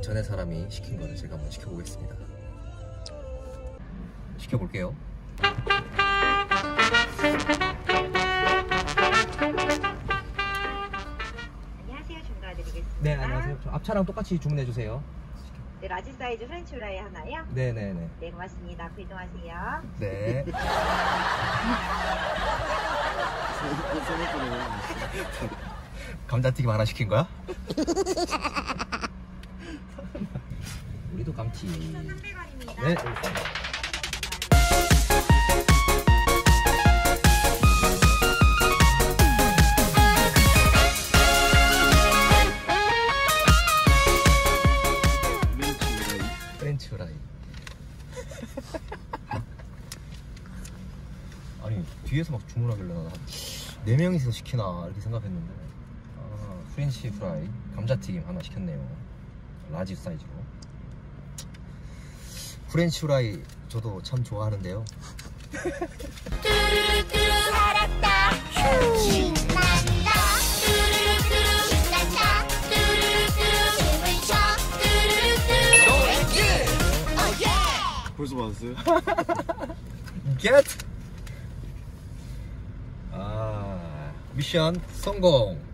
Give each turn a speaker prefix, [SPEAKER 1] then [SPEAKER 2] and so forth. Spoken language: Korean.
[SPEAKER 1] 전에 사람이 시킨 거를 제가 한번 시켜보겠습니다. 시켜볼게요.
[SPEAKER 2] 안녕하세요. 좀 도와드리겠습니다.
[SPEAKER 1] 네, 안녕하세요. 저 앞차랑 똑같이 주문해주세요.
[SPEAKER 2] 네, 라지 사이즈 프렌치 후라이 하나요?
[SPEAKER 1] 네네네.
[SPEAKER 2] 네, 고맙습니다. 앞으로 이동하세요.
[SPEAKER 1] 네. 감자튀김 하나 시킨 거야? 우리도 감튀.
[SPEAKER 2] 300원입니다.
[SPEAKER 1] 네. 프렌치 후라이. 아니 뒤에서 막 주문하길래 나 4명이서 시키나 이렇게 생각했는데 프렌치 후라이 감자튀김 하나 시켰네요. 라지 사이즈로. 프렌치 후라이 저도 참 좋아하는데요.
[SPEAKER 3] 뚜루뚜루 살았다 신난다 뚜루뚜루 신난다 뚜루뚜루 춤을 춰 뚜루뚜루
[SPEAKER 4] 벌써 받았어요?
[SPEAKER 1] Get! 미션 성공!